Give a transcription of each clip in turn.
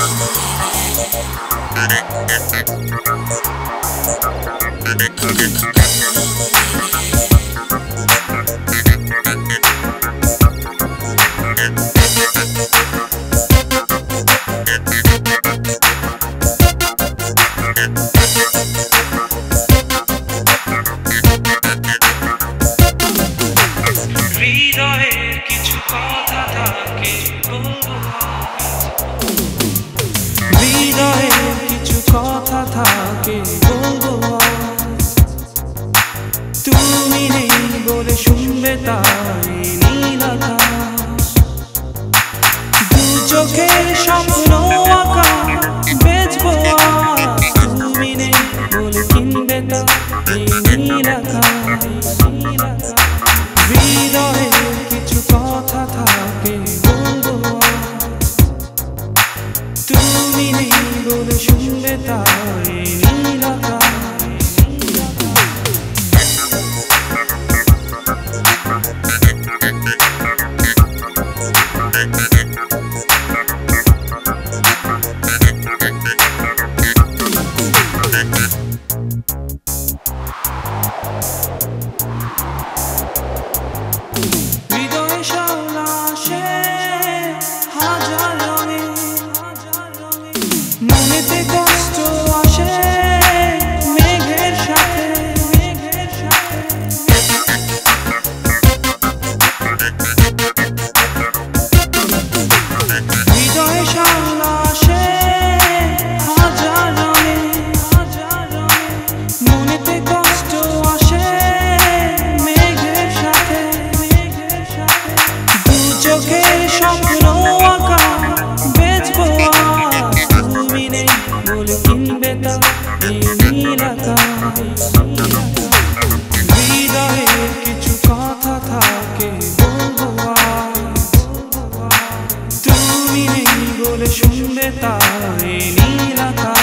তুমি নেই বলে শুনবে তাই নীল আকাশ, দু চোখের স্বপ্ন আঁকা বেচবো আজ। তুমি নেই বলে কিনবে তাই নীল আকাশ। হৃদয়ে কিছু কথা থাকে বলবো আজ, তুমি নেই বলে শুনবে তাই নীল আকাশ। হৃদয়ে সাউলাসে হাজার রঙে, মনেতে কষ্ট আসে মেঘের সাথে। হৃদয়ে সাউলাসে হাজার রঙে, মনেতে কষ্ট আসে মেঘের সাথে। দু চোখের স্বপ্ন আঁকা বেচবো আজ, তুমি নেই বলে কিনবে তাই নীল আকাশ। হৃদয়ে কিছু কথা থাকে বলবো আজ, তুমি নেই বলে শুনবে তাই নীল আকাশ।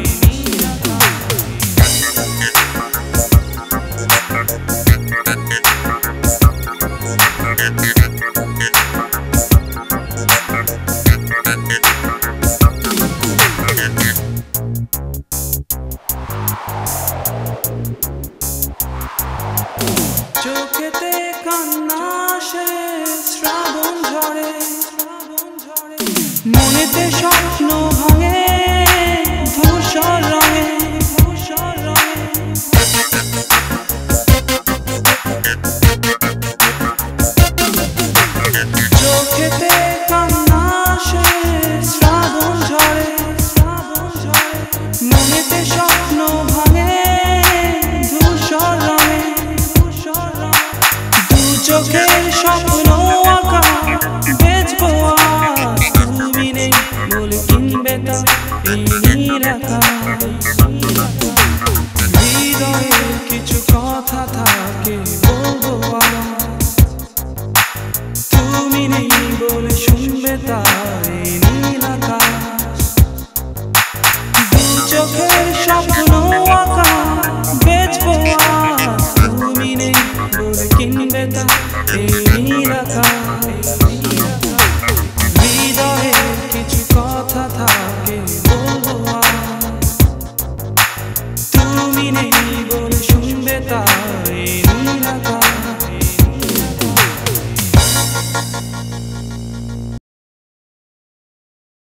চোখেতে কান্না আসে শ্রাবণ ঝরে, মনেতে স্বপ্ন ভাঙে ধূসর রঙে। চোখেতে কান্না আসে শ্রাবণ ঝরে, মনেতে স্বপ্ন ভাঙে ধূসর রঙে। দু চোখের স্বপ্ন আঁকা বেচবো আজ, তুমি নেই বলে কিনবে তাই নীল আকাশ।